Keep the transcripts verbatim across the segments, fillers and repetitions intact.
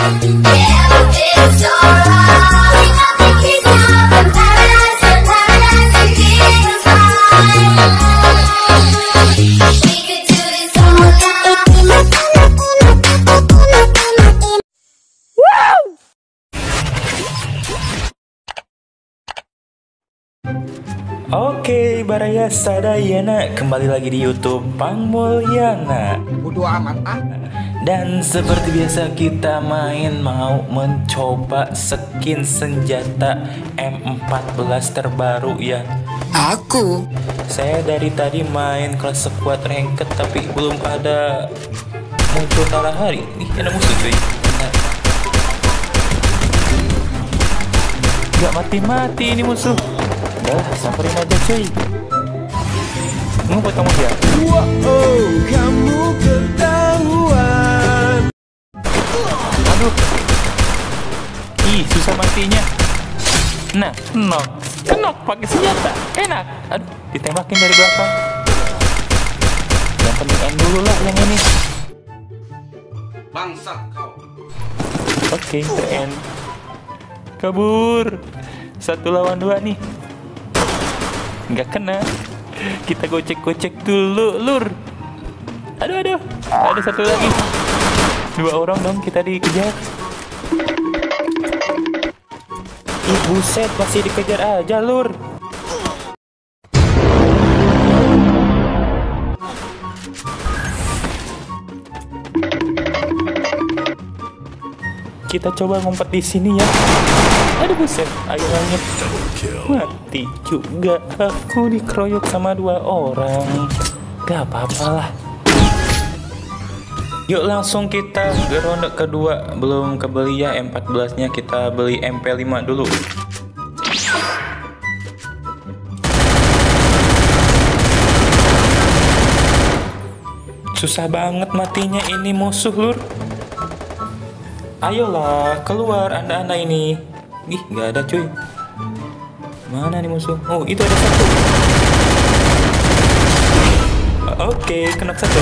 Oke, Baraya Sadayana kembali lagi di YouTube Pang Mulyana. Bodo amat ah. Dan seperti biasa kita main mau mencoba skin senjata M empat belas terbaru ya. Aku. Saya dari tadi main kelas squad ranked tapi belum ada muncul Kalahari. Ih, ada musuh cuy. Nah. Gak mati-mati ini musuh. Udah, samperin aja cuy. Ngumpet kamu dia. Wow, kamu ketahuan. Aduh. Ih, susah matinya. Nah, knock. Knock pakai senjata. Enak. Aduh, ditembakin dari belakang. Yang penting end dulu lah yang ini. Bangsat kau. Oke, keren. Kabur. Satu lawan dua nih. Nggak kena. Kita gocek-gocek dulu, lur. Aduh, aduh. Ada satu lagi. Dua orang dong kita dikejar. Ih, buset, masih dikejar aja, lur. Kita coba ngumpet di sini ya. Aduh buset, akhirnya mati juga. Aku dikeroyok sama dua orang. Gak apa-apa lah. Yuk langsung kita ke ronde kedua. Belum kebeli ya M empat belas nya, kita beli M P lima dulu. Susah banget matinya ini musuh, lur. Ayolah, keluar anda-anda ini. Ih, nggak ada cuy. Mana nih musuh? Oh, itu ada satu. Oke, kena satu.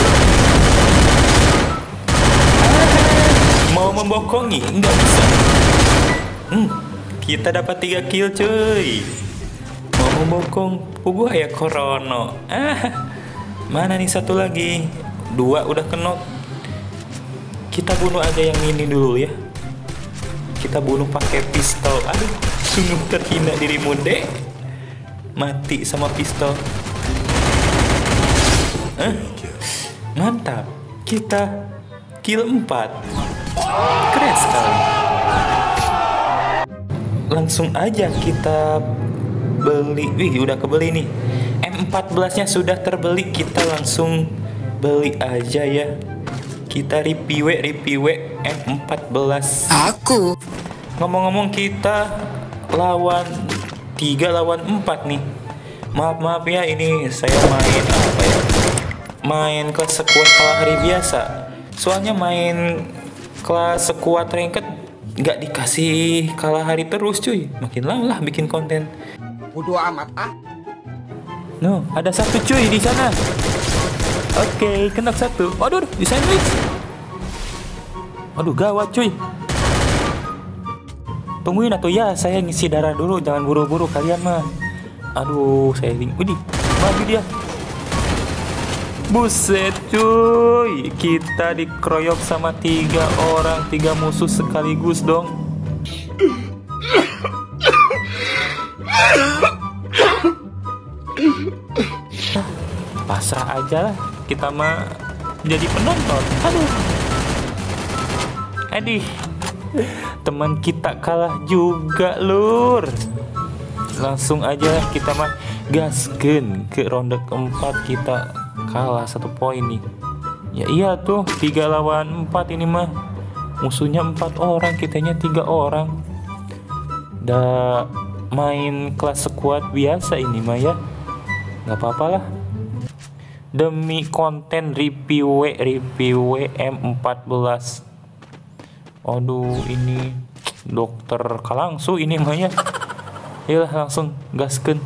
Mau membokongi? Nggak bisa. Hmm, kita dapat tiga kill cuy. Mau membokong? Gua ya Korono. Ah, mana nih satu lagi? Dua udah kenok. Kita bunuh aja yang ini dulu ya. Kita bunuh pakai pistol. Aduh, sungguh terhina dirimu dek. Mati sama pistol. Eh, mantap. Kita kill empat. Keren sekali. Langsung aja kita beli. Wih, udah kebeli nih. M empat belas nya sudah terbeli. Kita langsung beli aja ya. Kita review review M empat belas. Aku. Ngomong-ngomong kita lawan tiga lawan empat nih. Maaf maaf ya, ini saya main apa ya? Main kelas squad Kalahari biasa. Soalnya main kelas squad ranked nggak dikasih Kalahari terus cuy. Makin lama lah bikin konten. Bodo amat ah. No, ada satu cuy di sana. Oke, kena satu. Aduh, di sandwich. Aduh, gawat cuy. Tungguin atau ya, saya ngisi darah dulu, jangan buru-buru kalian mah. Aduh, saya ini, widih, maju dia. Buset cuy, kita dikeroyok sama tiga orang, tiga musuh sekaligus dong. Pasrah aja lah, kita mah jadi penonton. Aduh, Adih, teman kita kalah juga lur. Langsung aja kita mah gaskeun ke ronde keempat, kita kalah satu poin nih. Ya iya tuh, tiga lawan empat ini mah. Musuhnya empat orang, kitanya tiga orang. Dah main kelas squad biasa ini mah ya. Gak apa-apa lah. Demi konten review review M empat belas. Aduh, ini dokter Kalangsu ini mah ya. Yalah, langsung gaskeun.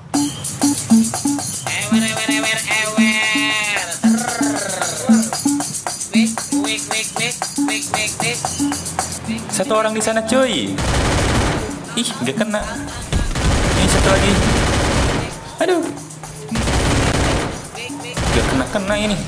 Ewer ewer ewer ewer. Wik wik wik wik wik wik wik. Satu orang di sana cuy. Ih, gak kena. Ini satu lagi. Aduh. Gak kena-kena ini.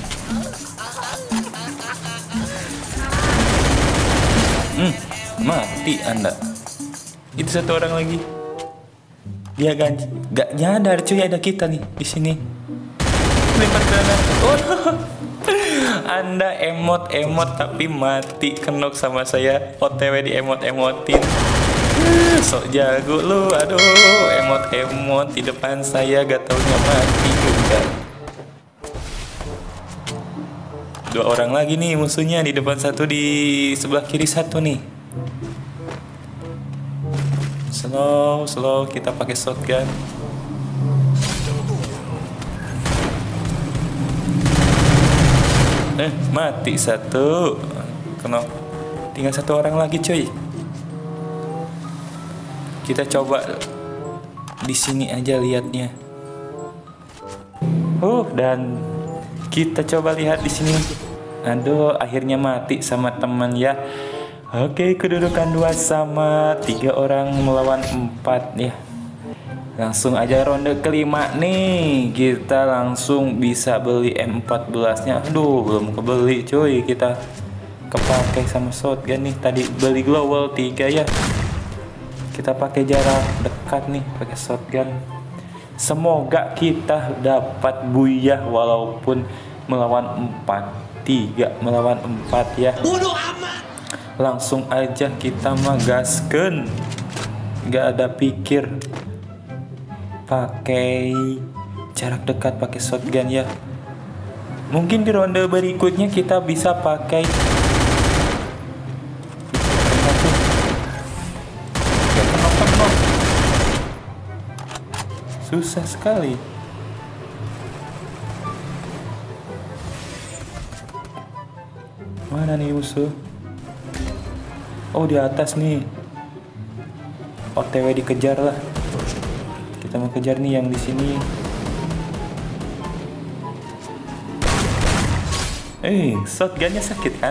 Hmm, mati Anda. Itu satu orang lagi. Dia ganti. Gak nyadar cuy ada kita nih di sini. Lempar granat. Oh. Anda emot-emot tapi mati kenok sama saya. O T W di emot-emotin. Sok jago lu. Aduh, emot-emot di depan saya gak taunya mati juga. Dua orang lagi nih musuhnya, di depan satu, di sebelah kiri satu nih. Slow, slow kita pakai shotgun. Eh, mati satu. Kena. Tinggal satu orang lagi, cuy. Kita coba di sini aja lihatnya. Uh, dan kita coba lihat di sini. Aduh, akhirnya mati sama teman ya. Oke, kedudukan dua sama tiga orang melawan empat ya. Langsung aja ronde kelima nih. Kita langsung bisa beli M empat belas nya. Aduh, belum kebeli cuy. Kita kepakai sama shotgun nih. Tadi beli global tiga ya. Kita pakai jarak dekat nih, pakai shotgun. Semoga kita dapat buyah walaupun melawan empat. Tiga melawan empat ya. Langsung aja kita magaskan. Gak ada pikir. Pakai jarak dekat, pakai shotgun ya. Mungkin di ronde berikutnya kita bisa pakai susah sekali. Mana nih musuh? Oh, di atas nih. O T W dikejar lah. Kita mau kejar nih yang di sini. Eh, shotgunnya sakit kan?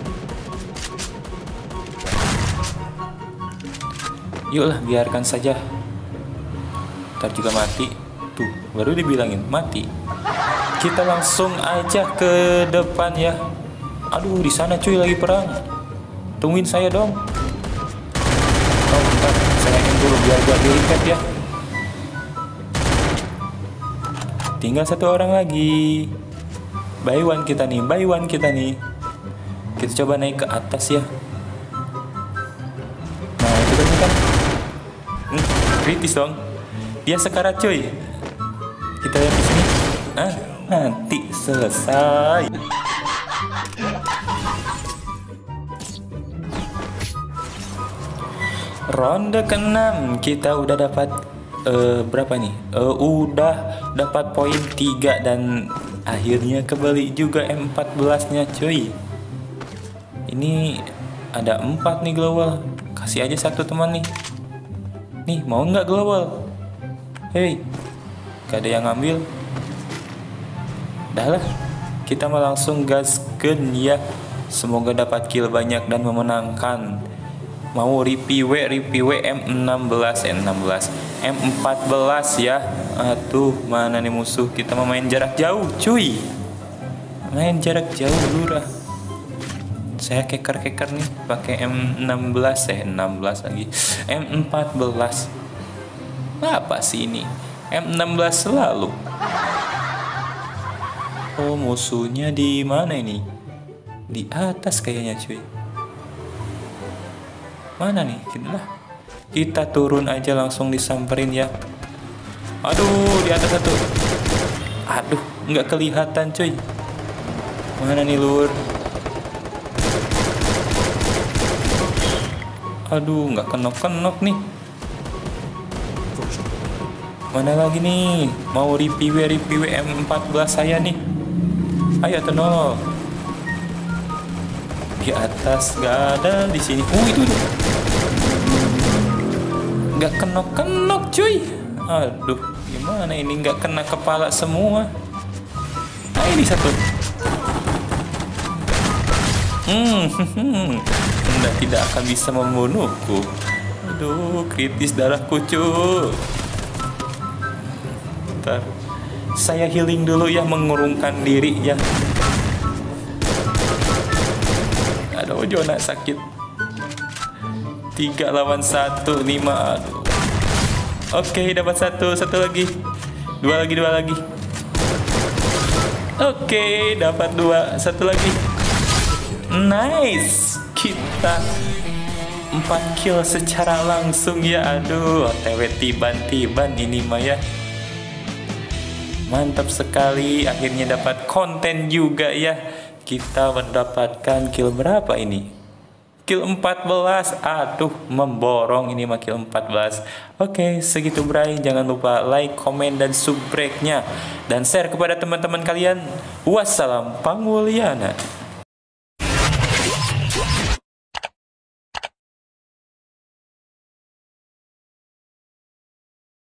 Yuklah, biarkan saja. Ntar juga mati. Tuh, baru dibilangin mati. Kita langsung aja ke depan ya. Aduh, di sana cuy lagi perang. Tungguin saya dong. Oh, bentar, saya ingin dulu biar gua di-reset ya. Tinggal satu orang lagi. Buy one kita nih, buy one kita nih. Kita coba naik ke atas ya. Nah, itu kan kan. Hmm, kritis dong. Dia sekarat cuy. Kita lihat di sini. Ah, mati selesai. Ronde keenam kita udah dapat uh, berapa nih? Uh, udah dapat poin tiga dan akhirnya kebeli juga M empat belas nya cuy. Ini ada empat nih global. Kasih aja satu teman nih. Nih, mau nggak global? Hei, gak ada yang ngambil. Dah lah, kita mau langsung gasken ya. Semoga dapat kill banyak dan memenangkan. Mau repiwe repiwe M enam belas M enam belas M empat belas ya. Aduh, mana nih musuh? Kita mau main jarak jauh cuy. Main jarak jauh lurah. Saya keker-keker nih pakai M enam belas eh enam belas lagi. M empat belas. Apa sih ini? M enam belas selalu. Oh, musuhnya di mana ini? Di atas kayaknya cuy. Mana nih? Lah, kita turun aja langsung disamperin ya. Aduh, di atas satu. Aduh, nggak kelihatan cuy. Mana nih lur? Aduh, nggak kenok-kenok nih. Mana lagi nih? Mau repiwe repiwe M empat belas saya nih. Ayo tenol. Di atas gak ada, di sini. Oh, itu tuh. Gak kenok-kenok cuy. Aduh, gimana ini gak kena kepala semua. Nah, ini satu. Hmm, Anda tidak akan bisa membunuhku. Aduh, kritis darahku cuy. Bentar, saya healing dulu ya, mengurungkan diri ya. Aduh, Jona sakit. Tiga lawan satu, lima. Aduh. Oke, dapat satu, satu lagi. Dua lagi, dua lagi. Oke, dapat dua, satu lagi. Nice. Kita empat kill secara langsung ya. Aduh, O T W tiban-tiban ini mah ya. Mantap sekali, akhirnya dapat konten juga ya. Kita mendapatkan kill berapa ini? Kill empat belas. Aduh, memborong ini mah kill empat belas. Oke, segitu Bray. Jangan lupa like, komen, dan subscribe-nya. Dan share kepada teman-teman kalian. Wassalam Panguliana.